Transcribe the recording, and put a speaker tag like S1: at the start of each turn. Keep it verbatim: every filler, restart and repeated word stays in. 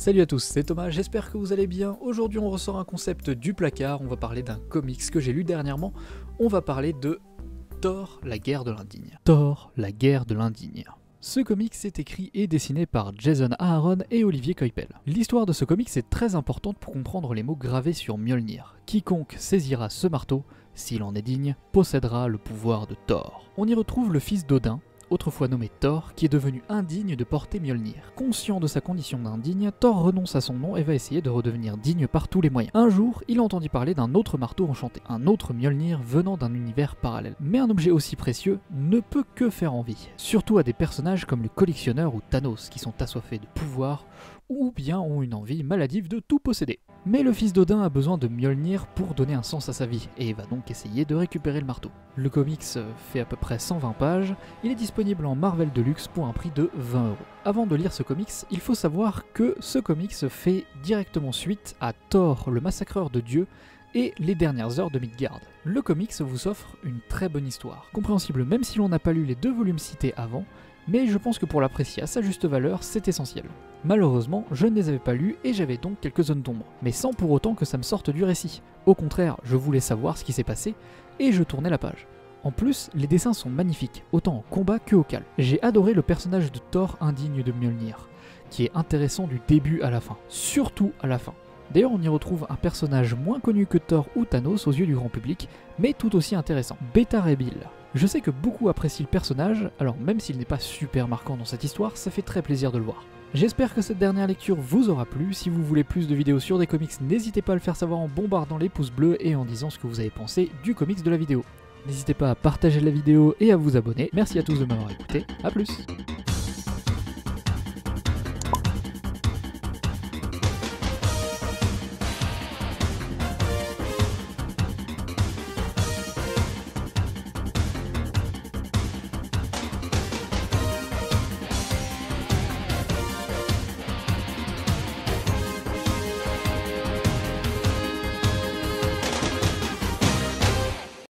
S1: Salut à tous, c'est Thomas, j'espère que vous allez bien. Aujourd'hui on ressort un concept du placard, on va parler d'un comics que j'ai lu dernièrement. On va parler de Thor, la guerre de l'indigne. Thor, la guerre de l'indigne. Ce comics est écrit et dessiné par Jason Aaron et Olivier Coipel. L'histoire de ce comics est très importante pour comprendre les mots gravés sur Mjolnir. Quiconque saisira ce marteau, s'il en est digne, possédera le pouvoir de Thor. On y retrouve le fils d'Odin, autrefois nommé Thor, qui est devenu indigne de porter Mjolnir. Conscient de sa condition d'indigne, Thor renonce à son nom et va essayer de redevenir digne par tous les moyens. Un jour, il entendit parler d'un autre marteau enchanté, un autre Mjolnir venant d'un univers parallèle. Mais un objet aussi précieux ne peut que faire envie, surtout à des personnages comme le collectionneur ou Thanos, qui sont assoiffés de pouvoir, ou bien ont une envie maladive de tout posséder. Mais le fils d'Odin a besoin de Mjolnir pour donner un sens à sa vie, et va donc essayer de récupérer le marteau. Le comics fait à peu près cent vingt pages, il est disponible en Marvel Deluxe pour un prix de vingt euros. Avant de lire ce comics, il faut savoir que ce comics fait directement suite à Thor, le massacreur de Dieu, et les dernières heures de Midgard. Le comics vous offre une très bonne histoire, compréhensible même si l'on n'a pas lu les deux volumes cités avant, mais je pense que pour l'apprécier à sa juste valeur, c'est essentiel. Malheureusement, je ne les avais pas lus et j'avais donc quelques zones d'ombre, mais sans pour autant que ça me sorte du récit. Au contraire, je voulais savoir ce qui s'est passé et je tournais la page. En plus, les dessins sont magnifiques, autant en combat que au calme. J'ai adoré le personnage de Thor indigne de Mjolnir, qui est intéressant du début à la fin, surtout à la fin. D'ailleurs, on y retrouve un personnage moins connu que Thor ou Thanos aux yeux du grand public, mais tout aussi intéressant, Beta Ray Bill. Je sais que beaucoup apprécient le personnage, alors même s'il n'est pas super marquant dans cette histoire, ça fait très plaisir de le voir. J'espère que cette dernière lecture vous aura plu. Si vous voulez plus de vidéos sur des comics, n'hésitez pas à le faire savoir en bombardant les pouces bleus et en disant ce que vous avez pensé du comics de la vidéo. N'hésitez pas à partager la vidéo et à vous abonner. Merci à tous de m'avoir écouté, à plus.